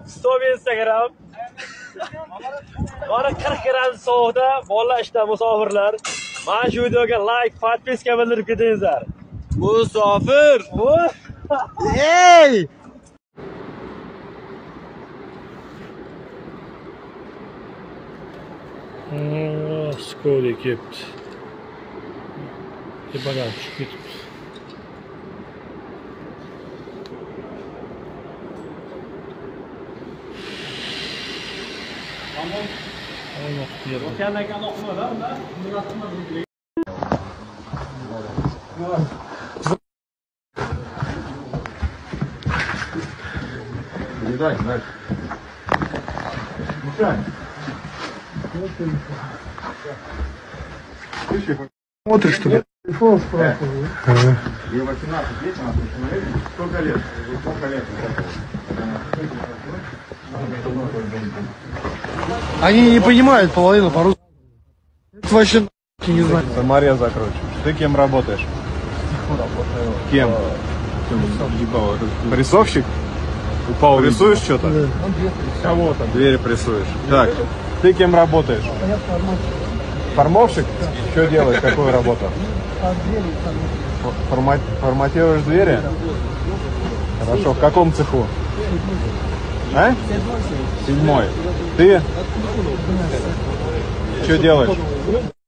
Stop Instagram. Mana 40 gradus sovuqda bolalar ishda musofirlar. Mana shu videoga like, podpiska bildirib ketingizlar. Musofir. Ey! Skoda kelibdi. Tepadan tushib ketibdi. Передай, дальше. Мишань. Смотришь, что ли? Телефон спрашиваю. Ей 18 лет, она совершеннолетняя. Сколько лет? Сколько лет? Они не понимают половину по-русски. Это вообще не знаю. Самария закручиваешь. Ты кем работаешь? Кем? Рисовщик? Рисуешь что-то? Кого там? Двери прессуешь. Так, ты кем работаешь? Формовщик? Что делаешь? Какую работу? Форматируешь двери? Хорошо. В каком цеху? А? 7-й. Ты? Что делаешь?